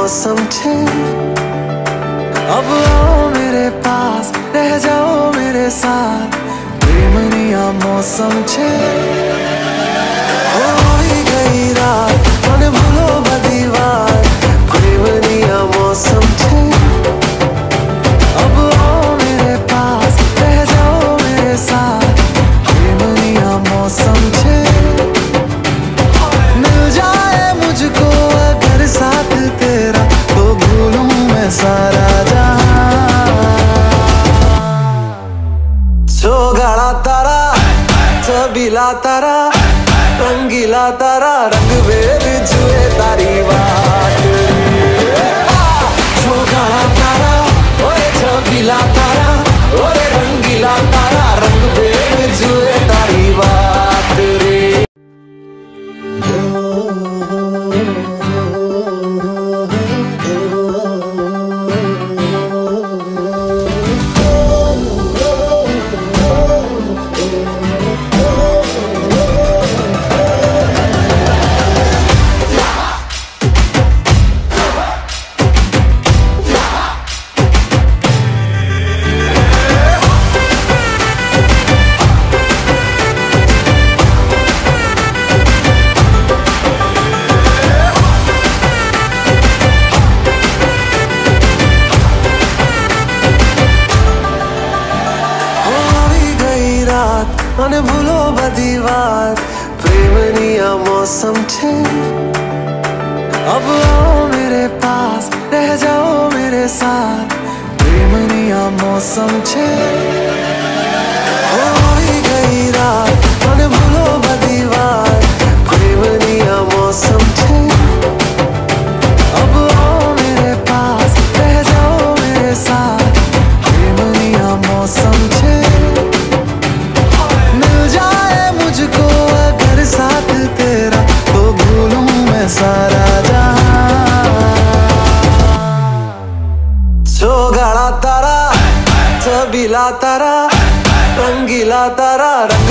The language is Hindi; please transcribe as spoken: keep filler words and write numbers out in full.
मौसम छे। अब आओ मेरे पास, रह जाओ मेरे साथ, प्रेमनिया मौसम छे। हो ही गई रात, मन भूलो बदी बात, प्रेमनिया मौसम छे। अब आओ मेरे पास, रह जाओ मेरे साथ, प्रेमनिया मौसम छे। मिल जाए मुझको अगर साथ तेरा, तो भूलूं मैं सारा गाड़ा तारा, छबीला तारा, रंगीला तारा, रंग बेर जुए तारी बात। जो गाड़ा तारा, ओए छबीला तारा, ओए रंगीला तारा, रंग बेर जुए तारी बात रे। मन भूलो बदी बात, प्रेमनिया मौसम छे। अब आओ मेरे पास, रह जाओ मेरे साथ, प्रेमनिया मौसम छे। हो ही गई रात, मन भूलो बदी बात, प्रेमनिया मौसम छे। अब आओ मेरे पास, रह जाओ मेरे साथ, प्रेमनिया मौसम छे। मुझको अगर साथ तेरा, तो भूलूं मैं सारा जहां। जो गाड़ा तारा, छबीला तारा, रंगीला तारा, रंग